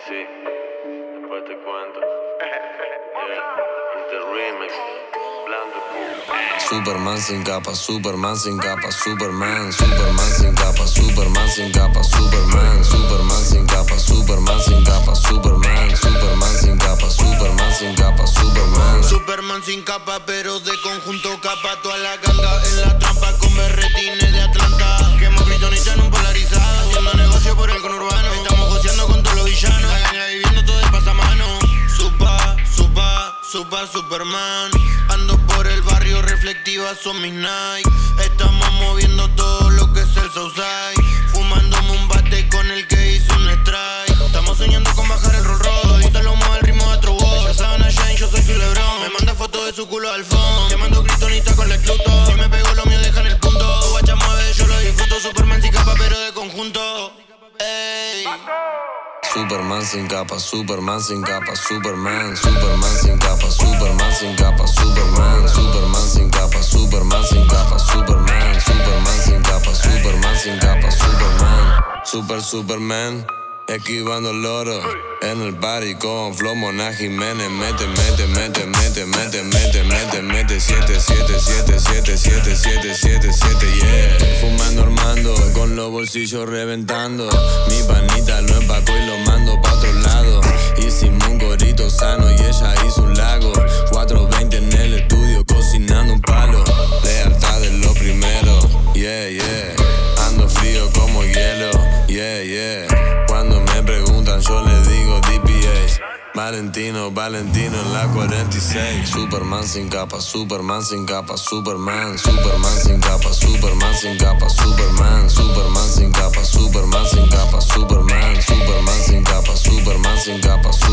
sí, después te cuento. The remix, Blanco. Superman sin capa, Superman sin capa, Superman, Superman sin capa, Superman sin capa, Superman, Superman sin capa, Superman sin capa, Superman, Superman sin capa, Superman sin capa, Superman. Superman sin capa, pero de conjunto capa. Toda la ganga en la trampa con berretines de Atlanta. Quemo Kryptonita en un polarizado, haciendo negocio por el conurbano. Estamos joseando con todos los villanos, la ganga viviendo todo de pasamano. Superman. Ando por el barrio, reflectivas son mis Nike. Estamos moviendo todo lo que es el Southside. Fumándome un bate con el que hice un strike. Estamos soñando con bajar el Rolls Royce. Te lo muevo al ritmo de otro voz. Ya saben a Jane, yo soy su Lebron. Me manda fotos de su culo al fondo. Te mando Kryptonita con la Pluto. Si me pego lo mío deja en el punto. Guacha mueve, yo lo disfruto. Superman sin capa, pero de conjunto. Ey. Superman sin capa, Superman sin capa, Superman, Superman sin capa, Superman sin capa, Superman, Superman sin capa, Superman sin capa, Superman, Superman sin capa, Superman sin capa, Superman, Superman, esquivando el loro, en el party con Flow Mona Jiménez, mete, 7, yeah, fumando Armando, con los bolsillos reventando, mi panita lo empacó y lo mando pa' otro lado, hicimos un gorrito sano y ella hizo un lago, 420 en el estudio cocinando un palo, lealtad es lo primero, yeah, ando frío como hielo, yeah, cuando me preguntan yo les digo DPH, Valentino en la 46. Superman sin capa, Superman sin capa, Superman, Superman sin capa, Superman sin capa, Superman, Superman sin capa, Superman sin capa, Superman, Superman sin capa, Superman sin capa,